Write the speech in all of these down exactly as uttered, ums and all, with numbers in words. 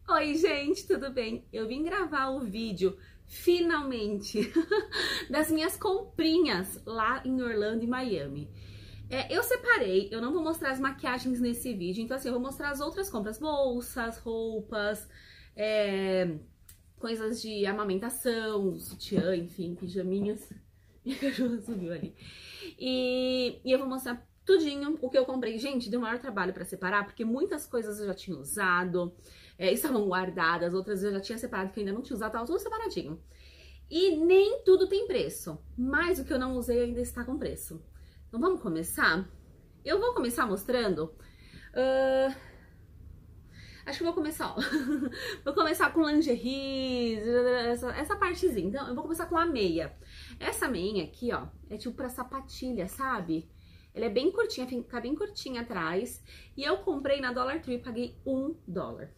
Oi, gente, tudo bem? Eu vim gravar o vídeo, finalmente, das minhas comprinhas lá em Orlando e Miami. É, eu separei, eu não vou mostrar as maquiagens nesse vídeo, então assim, eu vou mostrar as outras compras, bolsas, roupas, é, coisas de amamentação, sutiã, enfim, pijaminhas. Minha cachorra subiu ali. E, e eu vou mostrar tudinho o que eu comprei. Gente, deu maior trabalho pra separar, porque muitas coisas eu já tinha usado, é, estavam guardadas, outras eu já tinha separado que eu ainda não tinha usado, tava tudo separadinho. E nem tudo tem preço, mas o que eu não usei ainda está com preço. Então vamos começar? Eu vou começar mostrando... Uh, acho que eu vou começar, ó. Vou começar com lingerie, essa, essa partezinha. Então eu vou começar com a meia. Essa meia aqui, ó, é tipo pra sapatilha, sabe? Ela é bem curtinha, fica bem curtinha atrás. E eu comprei na Dollar Tree, paguei um dólar.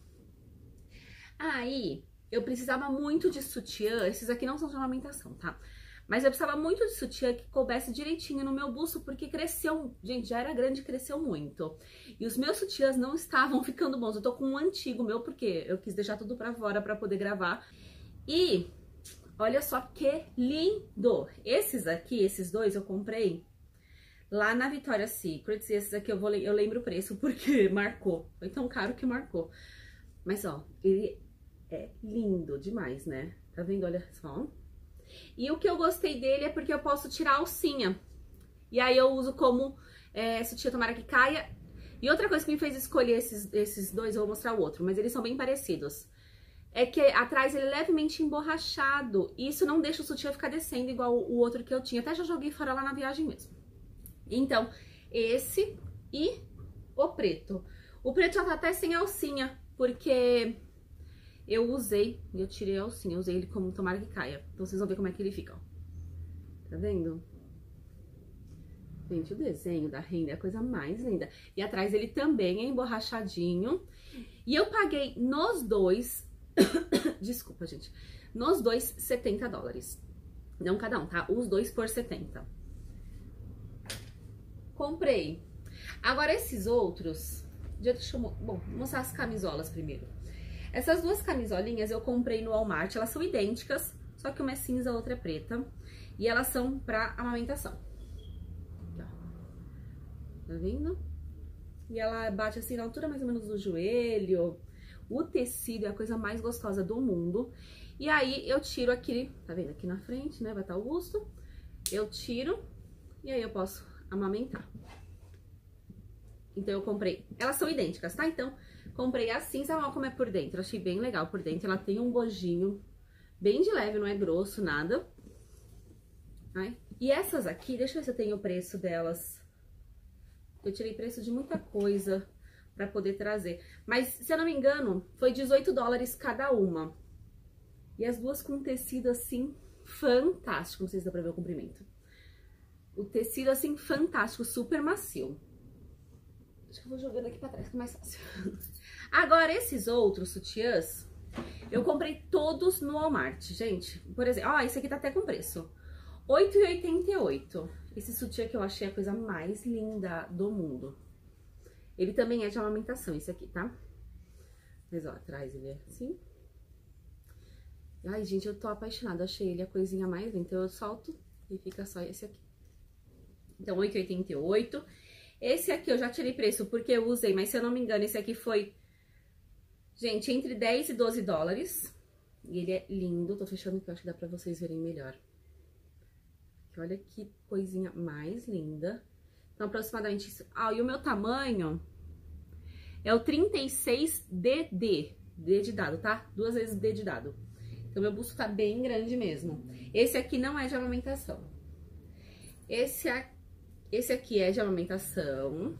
Aí, eu precisava muito de sutiã. Esses aqui não são de amamentação, tá? Mas eu precisava muito de sutiã que coubesse direitinho no meu busto, porque cresceu, gente, já era grande, cresceu muito. E os meus sutiãs não estavam ficando bons. Eu tô com um antigo meu, porque eu quis deixar tudo pra fora pra poder gravar. E olha só que lindo! Esses aqui, esses dois, eu comprei lá na Victoria's Secret. E esses aqui eu, vou, eu lembro o preço, porque marcou. Foi tão caro que marcou. Mas, ó, ele é lindo demais, né? Tá vendo? Olha só. E o que eu gostei dele é porque eu posso tirar a alcinha. E aí eu uso como é, sutiã, tomara que caia. E outra coisa que me fez escolher esses, esses dois, eu vou mostrar o outro, mas eles são bem parecidos. É que atrás ele é levemente emborrachado. E isso não deixa o sutiã ficar descendo igual o outro que eu tinha. Até já joguei fora lá na viagem mesmo. Então, esse e o preto. O preto já tá até sem alcinha, porque... eu usei, e eu tirei a alcinha, eu usei ele como tomara que caia. Então vocês vão ver como é que ele fica, ó. Tá vendo? Gente, o desenho da renda é a coisa mais linda. E atrás ele também é emborrachadinho. E eu paguei nos dois, desculpa, gente, nos dois setenta dólares. Não cada um, tá? Os dois por setenta. Comprei. Agora esses outros, deixa eu, bom, vou mostrar as camisolas primeiro. Essas duas camisolinhas eu comprei no Walmart, elas são idênticas, só que uma é cinza, a outra é preta. E elas são pra amamentação. Aqui, ó. Tá vendo? E ela bate assim na altura mais ou menos do joelho. O tecido é a coisa mais gostosa do mundo. E aí eu tiro aqui, tá vendo? Aqui na frente, né? Vai estar o busto. Eu tiro e aí eu posso amamentar. Então eu comprei, elas são idênticas, tá? Então... comprei assim, sabe como é por dentro? Achei bem legal por dentro. Ela tem um gojinho bem de leve, não é grosso, nada. Ai. E essas aqui, deixa eu ver se eu tenho o preço delas. Eu tirei preço de muita coisa pra poder trazer. Mas, se eu não me engano, foi dezoito dólares cada uma. E as duas com tecido, assim, fantástico. Não sei se dá pra ver o comprimento. O tecido, assim, fantástico, super macio. Acho que eu vou jogando aqui pra trás, que é mais fácil. Agora, esses outros sutiãs, eu comprei todos no Walmart, gente. Por exemplo, ó, esse aqui tá até com preço. oito reais e oitenta e oito centavos. Esse sutiã que eu achei a coisa mais linda do mundo. Ele também é de amamentação, esse aqui, tá? Mas, ó, atrás ele é assim. Ai, gente, eu tô apaixonada. Achei ele a coisinha mais linda. Então, eu solto e fica só esse aqui. Então, oito reais e oitenta e oito centavos. Esse aqui eu já tirei preço porque eu usei, mas se eu não me engano, esse aqui foi, gente, entre dez e doze dólares. E ele é lindo, tô fechando aqui, acho que dá pra vocês verem melhor. Olha que coisinha mais linda. Então, aproximadamente isso. Ah, e o meu tamanho é o trinta e seis D D, D de dado, tá? Duas vezes D de dado. Então, meu busto tá bem grande mesmo. Esse aqui não é de amamentação. Esse aqui. Esse aqui é de amamentação.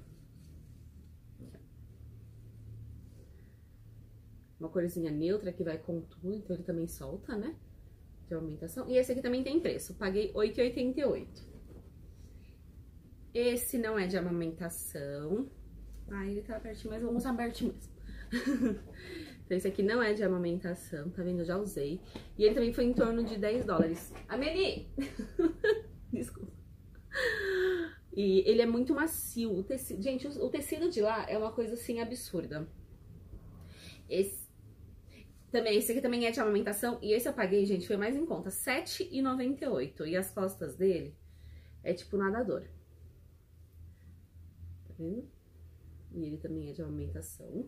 Uma corzinha neutra que vai com tudo, então ele também solta, né? De amamentação. E esse aqui também tem preço. Paguei oito reais e oitenta e oito centavos. Esse não é de amamentação. Ah, ele tá pertinho, mas vamos usar pertinho mesmo. Então esse aqui não é de amamentação, tá vendo? Eu já usei. E ele também foi em torno de dez dólares. Amelie! Desculpa. E ele é muito macio, o tecido, gente, o tecido de lá é uma coisa assim absurda. Esse, Também, esse aqui também é de amamentação. E esse eu paguei, gente, foi mais em conta. sete reais e noventa e oito centavos. E as costas dele é tipo nadador. Tá vendo? E ele também é de amamentação.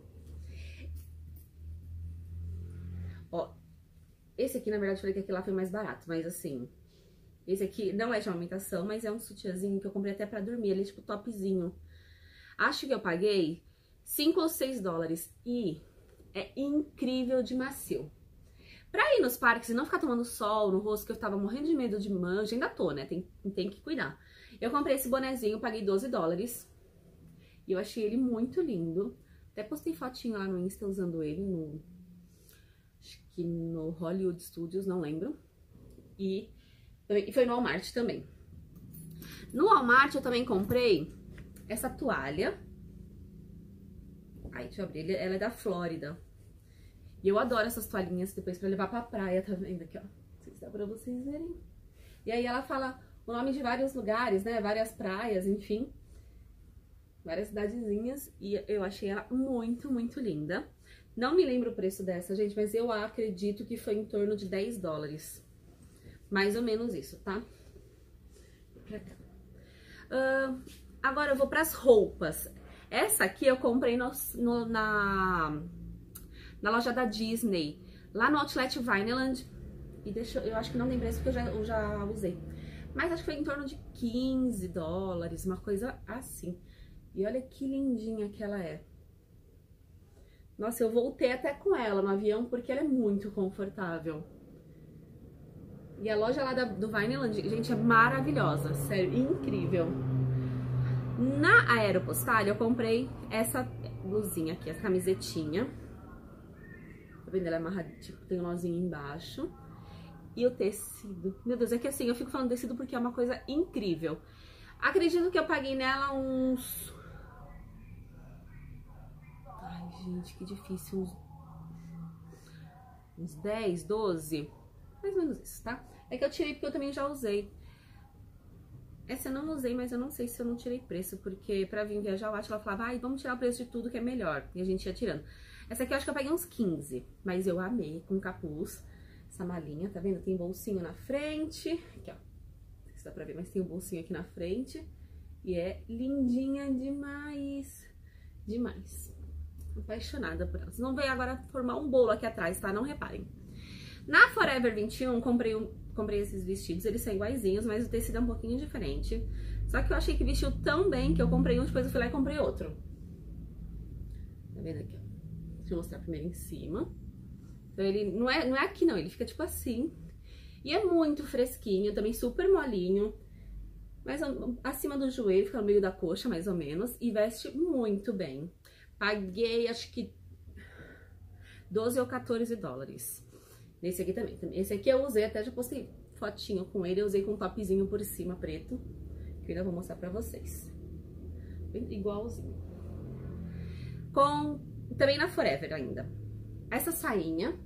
Ó, esse aqui, na verdade, eu falei que aquele lá foi mais barato. Mas assim, esse aqui não é de amamentação, mas é um sutiãzinho que eu comprei até pra dormir. Ele é tipo topzinho. Acho que eu paguei cinco ou seis dólares. E é incrível de macio. Pra ir nos parques e não ficar tomando sol no rosto, que eu tava morrendo de medo de mancha, ainda tô, né? Tem, tem que cuidar. Eu comprei esse bonezinho, paguei doze dólares. E eu achei ele muito lindo. Até postei fotinho lá no Insta usando ele, no, acho que no Hollywood Studios, não lembro. E, e foi no Walmart também. No Walmart eu também comprei essa toalha. Ai, deixa eu abrir. Ela é da Flórida. E eu adoro essas toalhinhas depois pra levar pra praia, tá vendo aqui, ó? Não sei se dá pra vocês verem. E aí ela fala o nome de vários lugares, né? Várias praias, enfim. Várias cidadezinhas. E eu achei ela muito, muito linda. Não me lembro o preço dessa, gente, mas eu acredito que foi em torno de dez dólares. Mais ou menos isso, tá? Pra cá. Uh, agora eu vou pras roupas. Essa aqui eu comprei no, no, na... na loja da Disney, lá no Outlet Vineland. E deixa, eu acho que não tem preço porque eu já, eu já usei. Mas acho que foi em torno de quinze dólares, uma coisa assim. E olha que lindinha que ela é. Nossa, eu voltei até com ela no avião porque ela é muito confortável. E a loja lá da, do Vineland, gente, é maravilhosa. Sério, incrível. Na Aeropostale eu comprei essa blusinha aqui, essa camisetinha. Tá vendo? Ela é amarrada, tipo, tem um nozinho embaixo. E o tecido. Meu Deus, é que assim, eu fico falando tecido porque é uma coisa incrível. Acredito que eu paguei nela uns... Ai, gente, que difícil. Uns, uns dez, doze. Mais ou menos isso, tá? É que eu tirei porque eu também já usei. Essa eu não usei, mas eu não sei se eu não tirei preço. Porque pra vir viajar, eu acho que ela falava, ai, vamos tirar o preço de tudo que é melhor. E a gente ia tirando. Essa aqui eu acho que eu paguei uns quinze, mas eu amei, com capuz, essa malinha, tá vendo? Tem bolsinho na frente, aqui ó, não sei se dá pra ver, mas tem um bolsinho aqui na frente, e é lindinha demais, demais, apaixonada por ela. Vocês vão ver agora formar um bolo aqui atrás, tá? Não reparem. Na Forever vinte e um, comprei, um, comprei esses vestidos, eles são iguaizinhos, mas o tecido é um pouquinho diferente, só que eu achei que vestiu tão bem que eu comprei um, depois eu fui lá e comprei outro. Tá vendo aqui, ó? Deixa eu mostrar primeiro em cima. Então ele não é, não é aqui não, ele fica tipo assim. E é muito fresquinho, também super molinho. Mas acima do joelho, fica no meio da coxa, mais ou menos. E veste muito bem. Paguei, acho que doze ou quatorze dólares. Nesse aqui também. Esse aqui eu usei, até já postei fotinho com ele. Eu usei com um topzinho por cima, preto. Que eu ainda vou mostrar pra vocês. Igualzinho. Com... Também na Forever ainda. Essa sainha,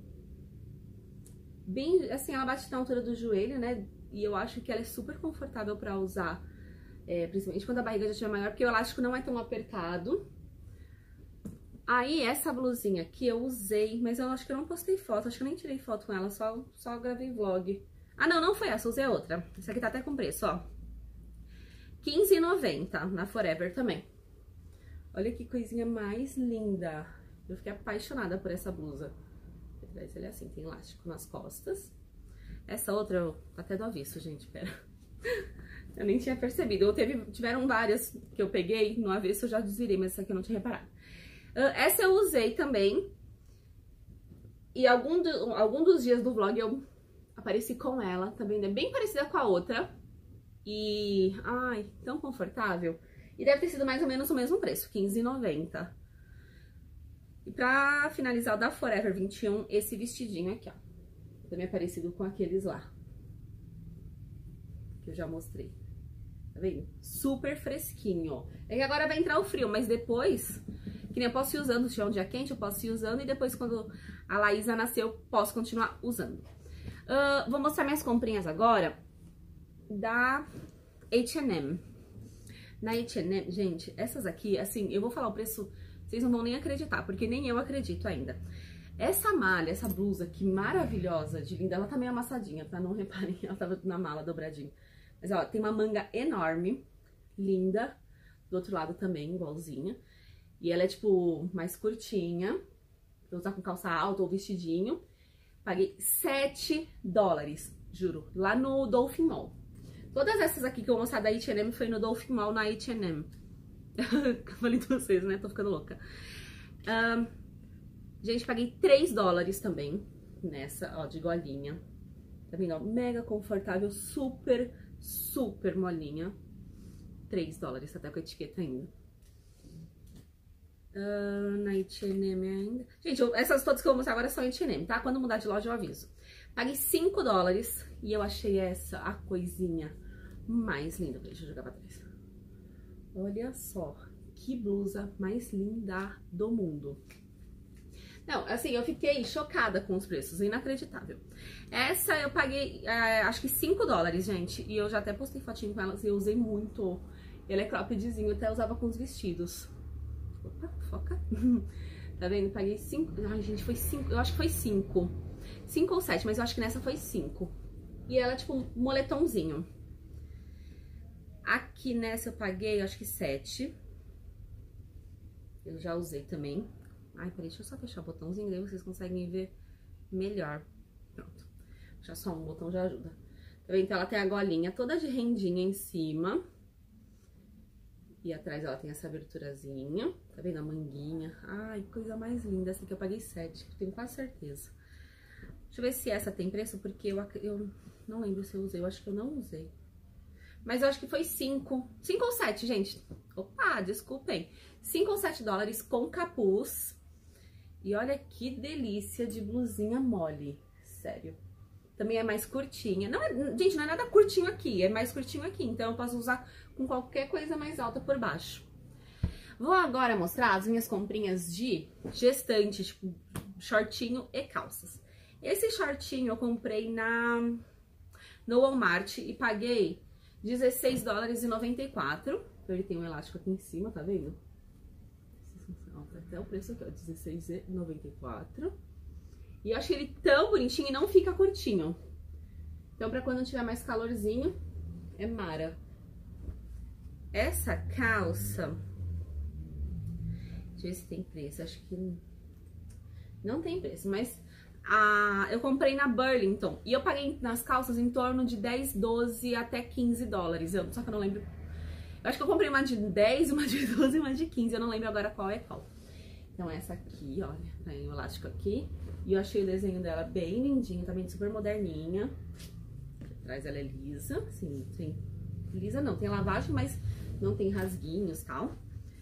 bem, assim, ela bate na altura do joelho, né? E eu acho que ela é super confortável pra usar, é, principalmente quando a barriga já estiver maior, porque o elástico não é tão apertado. Aí, essa blusinha aqui eu usei, mas eu acho que eu não postei foto, acho que eu nem tirei foto com ela, só, só gravei vlog. Ah, não, não foi essa, usei a outra. Essa aqui tá até com preço, ó. quinze reais e noventa centavos na Forever também. Olha que coisinha mais linda. Eu fiquei apaixonada por essa blusa. Ele é assim, tem elástico nas costas. Essa outra, eu... até do avesso, gente, pera. Eu nem tinha percebido. Eu teve, tiveram várias que eu peguei no avesso, eu já desvirei, mas essa aqui eu não tinha reparado. Uh, essa eu usei também. E algum, do, algum dos dias do vlog eu apareci com ela também, né? Bem parecida com a outra. E, ai, tão confortável. E deve ter sido mais ou menos o mesmo preço, quinze reais e noventa centavos. E pra finalizar o da Forever vinte e um, esse vestidinho aqui, ó. Também é parecido com aqueles lá. Que eu já mostrei. Tá vendo? Super fresquinho. É que agora vai entrar o frio, mas depois, que nem eu posso ir usando, se tiver um dia quente, eu posso ir usando. E depois, quando a Laísa nascer, eu posso continuar usando. Uh, vou mostrar minhas comprinhas agora da H and M. Na H and M, gente, essas aqui, assim, eu vou falar o preço, vocês não vão nem acreditar, porque nem eu acredito ainda. Essa malha, essa blusa aqui maravilhosa, de linda, ela tá meio amassadinha, tá? Não reparem, ela tava na mala dobradinha. Mas, ó, tem uma manga enorme, linda, do outro lado também, igualzinha. E ela é, tipo, mais curtinha, pra usar com calça alta ou vestidinho. Paguei sete dólares, juro, lá no Dolphin Mall. Todas essas aqui que eu vou mostrar da H and M foi no Dolphin Mall, na H and M. Falei pra vocês, né? Tô ficando louca. Um, gente, paguei três dólares também nessa, ó, de golinha. Tá vendo, ó? Mega confortável, super, super molinha. três dólares, até com a etiqueta ainda. Uh, na H and M ainda. Gente, eu, essas todas que eu vou mostrar agora são H and M, tá? Quando mudar de loja eu aviso. Paguei cinco dólares e eu achei essa a coisinha mais linda. Deixa eu jogar pra trás. Olha só, que blusa mais linda do mundo. Não, assim, eu fiquei chocada com os preços, inacreditável. Essa eu paguei, é, acho que cinco dólares, gente. E eu já até postei fotinho com elas e eu usei muito. Ele é croppedzinho, eu até usava com os vestidos. Opa, foca. Tá vendo? Paguei cinco. Ai, gente, foi cinco. Eu acho que foi cinco. cinco ou sete, mas eu acho que nessa foi cinco. E ela é tipo um moletomzinho. Aqui nessa eu paguei, eu acho que sete. Eu já usei também. Ai, peraí, deixa eu só fechar o botãozinho, daí vocês conseguem ver melhor. Pronto. Já só um botão já ajuda. Tá vendo? Então ela tem a golinha toda de rendinha em cima. E atrás ela tem essa aberturazinha. Tá vendo a manguinha? Ai, coisa mais linda. Essa aqui eu paguei sete, tenho quase certeza. Deixa eu ver se essa tem preço, porque eu, eu não lembro se eu usei. Eu acho que eu não usei. Mas eu acho que foi cinco. cinco ou sete, gente. Opa, desculpem. cinco ou sete dólares com capuz. E olha que delícia de blusinha mole. Sério. Também é mais curtinha. Não é, gente, não é nada curtinho aqui. É mais curtinho aqui. Então eu posso usar com qualquer coisa mais alta por baixo. Vou agora mostrar as minhas comprinhas de gestante, tipo, shortinho e calças. Esse shortinho eu comprei na no Walmart e paguei dezesseis dólares e noventa e quatro. Ele tem um elástico aqui em cima, tá vendo? Até o preço aqui, ó, dezesseis reais e noventa e quatro. E eu achei ele tão bonitinho e não fica curtinho. Então, pra quando tiver mais calorzinho, é mara. Essa calça... Deixa eu ver se tem preço, acho que não tem preço, mas a, eu comprei na Burlington e eu paguei nas calças em torno de dez, doze até quinze dólares, eu, só que eu não lembro. Eu acho que eu comprei uma de dez, uma de doze e uma de quinze, eu não lembro agora qual é qual. Então essa aqui, olha, tem o elástico aqui e eu achei o desenho dela bem lindinho, também super moderninha. Atrás ela é lisa, assim, tem lisa não, tem lavagem, mas não tem rasguinhos e tal.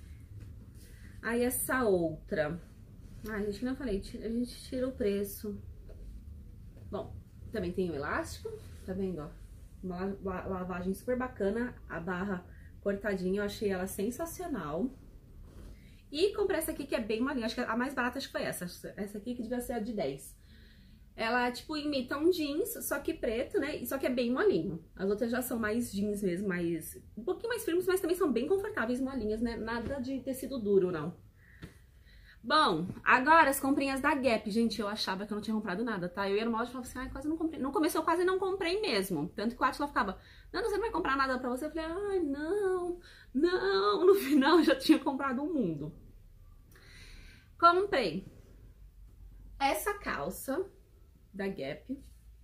Aí essa outra, ai, gente, como eu falei, a gente tira o preço. Bom, também tem o elástico, tá vendo, ó? Uma lavagem super bacana, a barra cortadinha, eu achei ela sensacional. E comprei essa aqui que é bem molinha, acho que a mais barata acho que foi essa, essa aqui que devia ser a de dez. Ela, tipo, imita um jeans, só que preto, né? Só que é bem molinho. As outras já são mais jeans mesmo, mais... um pouquinho mais firmes, mas também são bem confortáveis, molinhas, né? Nada de tecido duro, não. Bom, agora as comprinhas da Gap. Gente, eu achava que eu não tinha comprado nada, tá? Eu ia no molde e falava assim, ai, quase não comprei. No começo eu quase não comprei mesmo. Tanto que o Atila ficava, não, você não vai comprar nada pra você? Eu falei, ai, não, não. No final eu já tinha comprado um mundo. Comprei essa calça da Gap.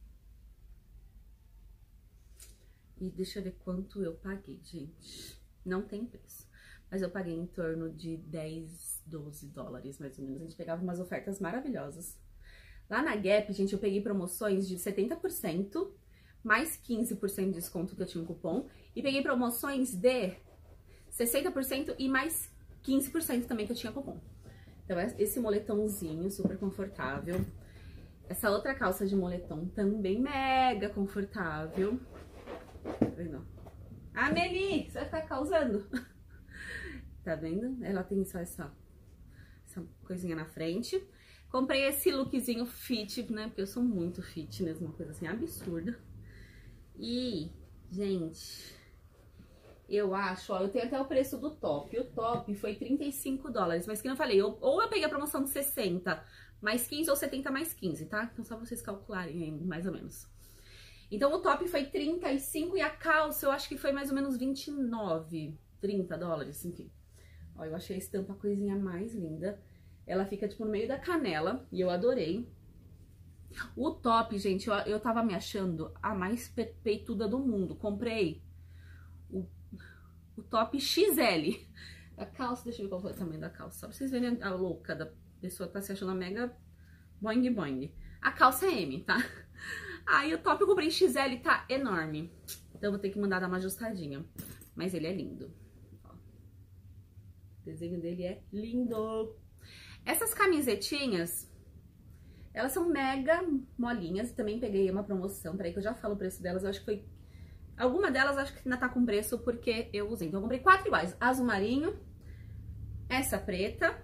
E deixa eu ver quanto eu paguei, gente. Não tem preço. Mas eu paguei em torno de dez, doze dólares, mais ou menos. A gente pegava umas ofertas maravilhosas. Lá na Gap, gente, eu peguei promoções de setenta por cento, mais quinze por cento de desconto que eu tinha um cupom. E peguei promoções de sessenta por cento e mais quinze por cento também que eu tinha cupom. Então, esse moletomzinho super confortável. Essa outra calça de moletom também mega confortável. Tá vendo? Ah, Meli, você vai ficar causando? Tá vendo? Ela tem só essa, essa coisinha na frente. Comprei esse lookzinho fit, né? Porque eu sou muito fitness, uma coisa assim absurda. E, gente, eu acho, ó, eu tenho até o preço do top. O top foi trinta e cinco dólares, mas que eu falei, eu, ou eu peguei a promoção de sessenta, mais quinze ou setenta mais quinze, tá? Então só vocês calcularem aí, mais ou menos. Então o top foi trinta e cinco e a calça eu acho que foi mais ou menos vinte e nove, trinta dólares, enfim. Ó, eu achei a estampa a coisinha mais linda. Ela fica, tipo, no meio da canela e eu adorei. O top, gente, eu, eu tava me achando a mais pe peituda do mundo. Comprei o, o top X L. A calça, deixa eu ver qual foi o tamanho da calça. Só pra vocês verem a louca da pessoa que tá se achando a mega boing boing. A calça é M, tá? Aí o top eu comprei X L, tá enorme. Então eu vou ter que mandar dar uma ajustadinha. Mas ele é lindo. Ó. O desenho dele é lindo. Essas camisetinhas, elas são mega molinhas. Também peguei uma promoção. Peraí que eu já falo o preço delas. Eu acho que foi... Alguma delas acho que ainda tá com preço porque eu usei. Então eu comprei quatro iguais. Azul marinho. Essa preta.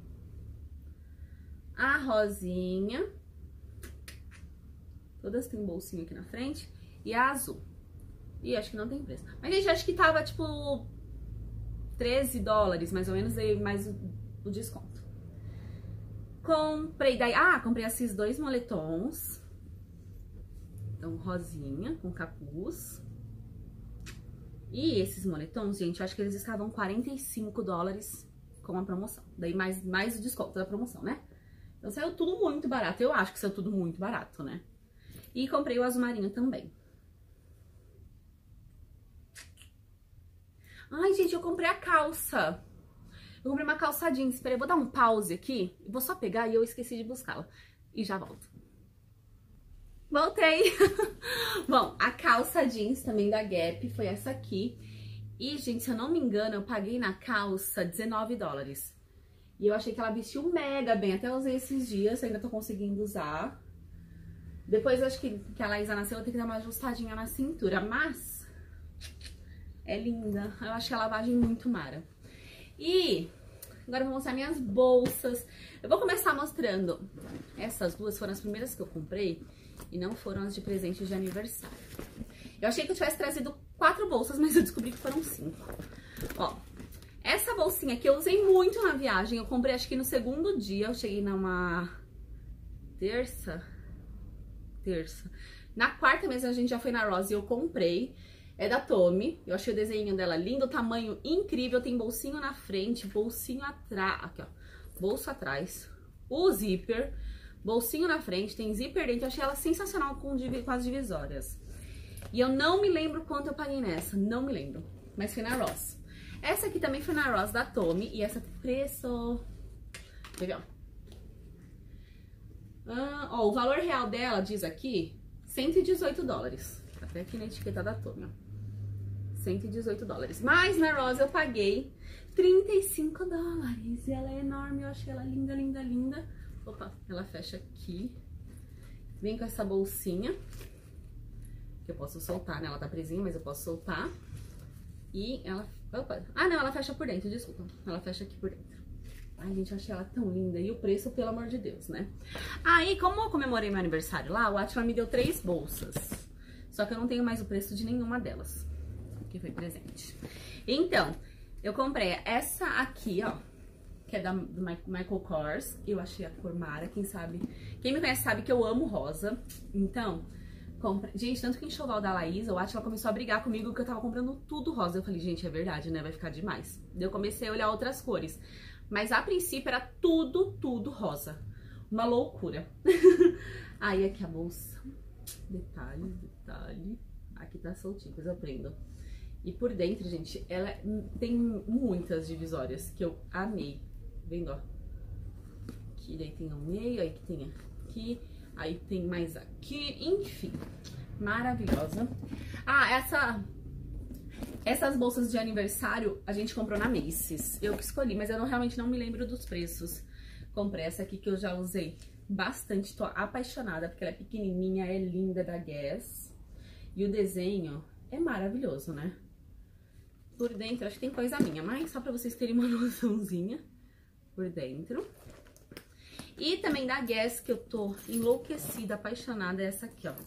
A rosinha. Todas têm um bolsinho aqui na frente. E a azul. E acho que não tem preço. Mas, gente, acho que tava, tipo, treze dólares, mais ou menos, e mais o, o desconto. Comprei, daí, ah, comprei esses dois moletons. Então, rosinha, com capuz. E esses moletons, gente, eu acho que eles estavam quarenta e cinco dólares com a promoção. Daí, mais, mais o desconto da promoção, né? Então, saiu tudo muito barato. Eu acho que saiu tudo muito barato, né? E comprei o azul marinho também. Ai, gente, eu comprei a calça. Eu comprei uma calça jeans. Espera, eu vou dar um pause aqui. Eu vou só pegar e eu esqueci de buscá-la. E já volto. Voltei! Bom, a calça jeans também da Gap foi essa aqui. E, gente, se eu não me engano, eu paguei na calça dezenove dólares. E eu achei que ela vestiu mega bem. Até usei esses dias, ainda tô conseguindo usar. Depois, acho que, que a Laísa nasceu, eu vou ter que dar uma ajustadinha na cintura. Mas é linda. Eu achei a lavagem muito mara. E agora eu vou mostrar minhas bolsas. Eu vou começar mostrando. Essas duas foram as primeiras que eu comprei. E não foram as de presente de aniversário. Eu achei que eu tivesse trazido quatro bolsas, mas eu descobri que foram cinco. Ó, essa bolsinha aqui eu usei muito na viagem. Eu comprei acho que no segundo dia. Eu cheguei numa terça. Terça. Na quarta mesmo a gente já foi na Ross e eu comprei. É da Tommy. Eu achei o desenho dela lindo, o tamanho incrível. Tem bolsinho na frente, bolsinho atrás. Aqui, ó. Bolso atrás. O zíper. Bolsinho na frente, tem zíper dentro. Eu achei ela sensacional com, com as divisórias. E eu não me lembro quanto eu paguei nessa. Não me lembro. Mas foi na Ross. Essa aqui também foi na Ross da Tommy. E essa preço... Quer ver, ó? Ah, ó, o valor real dela, diz aqui, cento e dezoito dólares. Até aqui na etiqueta da Tommy, ó. cento e dezoito dólares. Mas na Ross eu paguei trinta e cinco dólares. E ela é enorme, eu achei ela linda, linda, linda. Opa, ela fecha aqui. Vem com essa bolsinha. Que eu posso soltar, né? Ela tá presinha, mas eu posso soltar. E ela... Opa. Ah, não, ela fecha por dentro, desculpa. Ela fecha aqui por dentro. Ai, gente, eu achei ela tão linda. E o preço, pelo amor de Deus, né? Aí, como eu comemorei meu aniversário lá, o Atila me deu três bolsas. Só que eu não tenho mais o preço de nenhuma delas. Que foi presente. Então, eu comprei essa aqui, ó. Que é da, do Michael Kors. Eu achei a cor mara, quem sabe... Quem me conhece sabe que eu amo rosa. Então, comprei... Gente, tanto que o enxoval da Laísa, o Atila começou a brigar comigo porque eu tava comprando tudo rosa. Eu falei, gente, é verdade, né? Vai ficar demais. Daí eu comecei a olhar outras cores. Mas a princípio era tudo, tudo rosa. Uma loucura. Aí aqui a bolsa. Detalhe, detalhe. Aqui tá soltinho, depois eu prendo. E por dentro, gente, ela tem muitas divisórias que eu amei. Vendo, ó. Aqui daí tem no meio, aí que tem aqui. Aí tem mais aqui, enfim. Maravilhosa. Ah, essa... Essas bolsas de aniversário a gente comprou na Macy's. Eu que escolhi, mas eu não, realmente não me lembro dos preços. Comprei essa aqui que eu já usei bastante. Tô apaixonada porque ela é pequenininha, é linda, da Guess. E o desenho é maravilhoso, né? Por dentro, acho que tem coisa minha, mas só pra vocês terem uma noçãozinha. Por dentro. E também da Guess, que eu tô enlouquecida, apaixonada, é essa aqui, ó.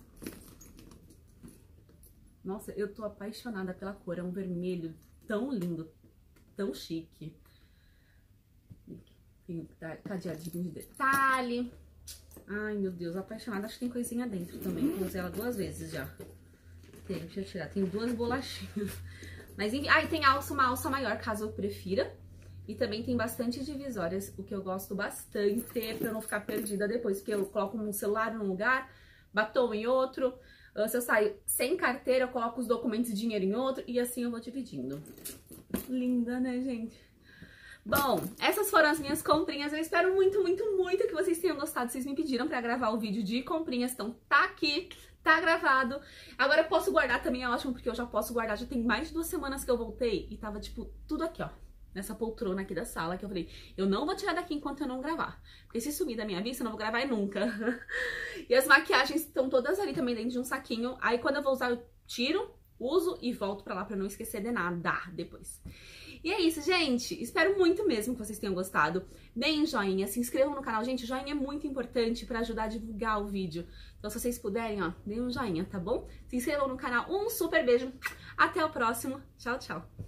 Nossa, eu tô apaixonada pela cor, é um vermelho tão lindo, tão chique. Tem um cadeadinho de detalhe. Ai, meu Deus, apaixonada. Acho que tem coisinha dentro também. Vou usar ela duas vezes já. Tem, deixa eu tirar. Tem duas bolachinhas. Mas enfim. Ah, e tem alça, uma alça maior, caso eu prefira. E também tem bastante divisórias, o que eu gosto bastante, pra eu não ficar perdida depois. Porque eu coloco um celular num lugar, batom em outro. Se eu saio sem carteira, eu coloco os documentos e dinheiro em outro. E assim eu vou dividindo. Linda, né, gente? Bom, essas foram as minhas comprinhas. Eu espero muito, muito, muito que vocês tenham gostado. Vocês me pediram pra gravar o vídeo de comprinhas, então tá aqui, tá gravado. Agora eu posso guardar também, é ótimo, porque eu já posso guardar. Já tem mais de duas semanas que eu voltei e tava, tipo, tudo aqui, ó. Nessa poltrona aqui da sala, que eu falei, eu não vou tirar daqui enquanto eu não gravar. Porque se sumir da minha vista, eu não vou gravar nunca. E as maquiagens estão todas ali também dentro de um saquinho. Aí quando eu vou usar, eu tiro, uso e volto pra lá pra não esquecer de nada depois. E é isso, gente. Espero muito mesmo que vocês tenham gostado. Deem um joinha, se inscrevam no canal. Gente, o joinha é muito importante pra ajudar a divulgar o vídeo. Então, se vocês puderem, ó, deem um joinha, tá bom? Se inscrevam no canal. Um super beijo. Até o próximo. Tchau, tchau.